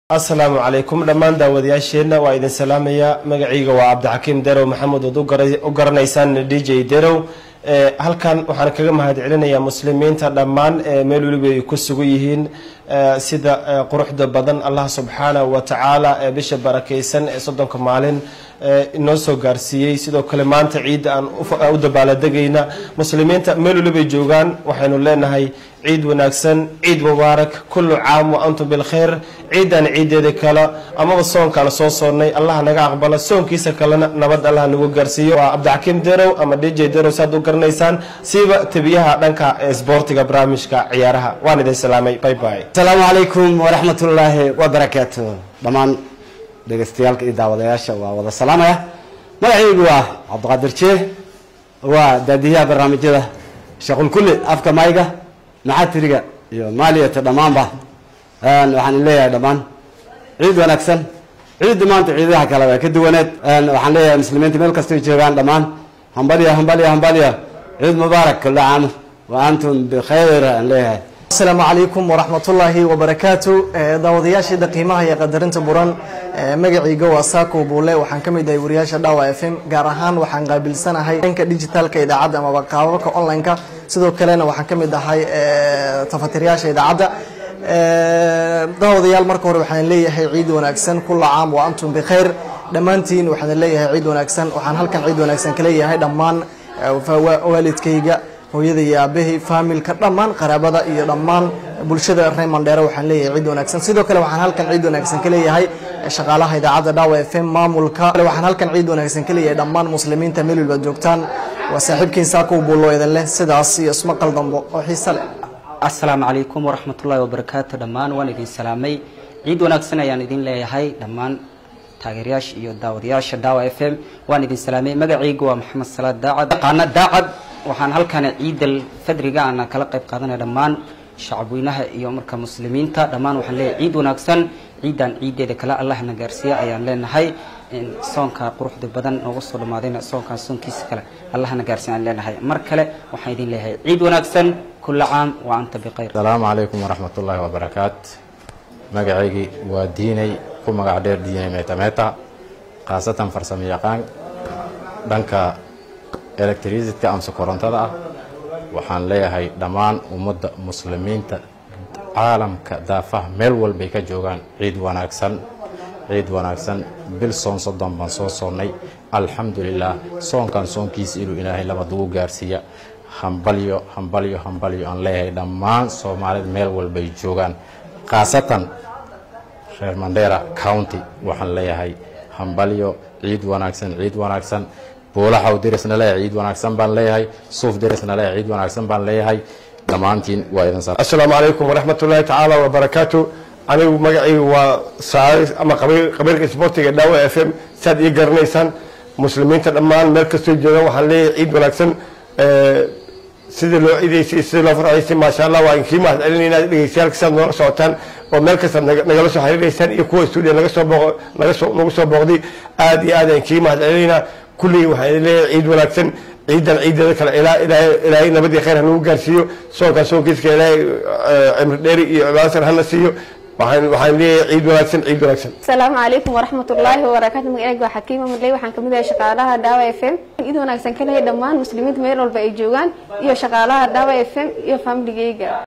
السلام عليكم دمان داودياشينا وإذن سلامية مقعيقة وعبد الحكيم ديرو محمد وقرنيسان دي جي ديرو halkan waxaan kaga mahadcelinayaa muslimiinta dhammaan meel waliba ay ku sugan yihiin sida quruxda badan Allah subhanahu wa ta'ala bisha barakeysan ee 30 maalin inoo soo gaarsiiyay sidoo kale maanta ciid aan u dabaaldegayna muslimiinta meel waliba joogan waxaynu leenahay ciid wanaagsan ciid mubaarak kullu caam wa antum bil khair ciidan ciideeda kala ama soonkan soo soonnay Allah naga aqbalo soonkiisa kalena nabad Allah nagu gaarsiiyo waa Abdi Hakim Derow ama DJ Derow saadu garnaysaan siiba tabiyaha dhanka sportiga barnaamijka ciyaaraha waan idin salaamay bye bye السلام عليكم ورحمة الله وبركاته دمان دغستيالك إي داوداياشا waa wada salaamaya magacaygu waa Cabdiqaadir Sheekh waa daadiyaha barnaamijyada shaqul kulli afka mayga naxatiriga iyo maaliyada dhamaanba waxaan leeyahay dhamaan ciid wanaagsan ciid maanta ciidaha kale waa ka duwaneed waxaan leeyahay muslimiinta meel kasta ay joogaan dhamaan hambaliya ciid mubaarak kullu caam wa antum bi khayr aan leeyahay السلام عليكم ورحمة الله وبركاته داودياشي دقيمها يا قدرنت بران مجيء جوا ساكو بوله وحن كم يداي ورياش داوا FM جارهان وحن قابل سنة هاي إنك ديجيتال كيدا عدا ما بقاوك أونلاين كا سدوا كلنا وحن كم يدا هاي تفترياش يدا عدا داوديال مركور وحن ليه هاي عيد وناكسن كل عام وأنتم بخير دمانتين وحن ليه هاي عيد وناكسن وحن هالكن عيد وناكسن كليه هاي دمان والد كيجا hooyada iyo aabahay familka dhamaan qaraabada iyo dhamaan bulshada reer Mandheera waxaan leeyahay ciid wanaagsan sidoo kale waxaan halkan ciid wanaagsan ka leeyahay shaqaalaha idaacada Daawa FM maamulka waxaan halkan ciid wanaagsan ka leeyahay dhamaan muslimiinta meel walba joogtaan waa saaxiibkiin saako buulo idin leh sidaas iyo isma qaldambo oo xiiso leh السلام عليكم ورحمة الله وبركاته دمان وأنا إذن سلامي عيد وناكسنا يعني إذن ليهاي دمان تاجرياش iyo daawadayaasha Daawa FM waan idin salaamay magacaygu waa Maxamed Salaad Daacad qana daacad waxaan halkan ciidal fadriga aan kala qayb qaadanay dhamaan shacabweynaha iyo marka muslimiinta dhamaan waxaan leeyahay ciid wanaagsan ciidan ciideeda kala Allah na gaarsiiyo ayaan leenahay soonka quruxda badan oo soo dhamaadayna soonkiisa kale Allah na gaarsiiyo aan leenahay mar kale waxaan idin leeyahay ciid wanaagsan kullu caam wa anta biqayr السلام عليكم ورحمة الله وبركاته magacaygi waa diinay ku magac dheer diinay meeta qaasatan farsamayaqaan dhanka electricity amsa korontada ah waxaan leeyahay dhamaan ummadda muslimiinta caalamka daafaha meel walba ay ka joogaan ciid wanaagsan bil soon 30 ban soo soonnay alxamdulillah soonkan soonkiisa inuu ilaahay labad ugu gaarsiiya hambalyo aan leeyahay dhamaan Soomaalida meel walba ay joogaan qaasatan reer Mandheera county waxaan leeyahay hambalyo ciid wanaagsan boolaha u dirisna leeyahay ciid wanaagsan baan leeyahay suuf dirisna leeyahay ciid wanaagsan baan leeyahay dhamaantiin waa idin salaam السلام عليكم ورحمة الله تعالى وبركاته أنا مقعي وصار أما قبيل سبورتي Daawa FM ساد يقرنيسان مسلمين تدمان مركز الجنوب وحلي عيد وناكسن سيد لو إذا سيد لو فرعيسي ما شاء الله وإن كيما لأننا رجال كسر نور صوتان ومركز نجلس حرير إنسان يكون استوديو نقص بغدي آدي إن كيما لأننا كل وحلي عيد وناكسن عيد ذاك إلى نبدي خير هنو قارسيو سو كسو كيس كلا عمر ديري عباسر هنسيو waxaan leeyahay ciid wanaagsan السلام عليكم ورحمة الله وبركاته magacaygu waa Xakiima Mudley waxaan kamid ahay shaqaalaha Daawa FM ciid wanaagsan ka leeyahay dhamaan muslimiinta meel walba ay joogaan iyo shaqaalaha Daawa FM iyo family-gayga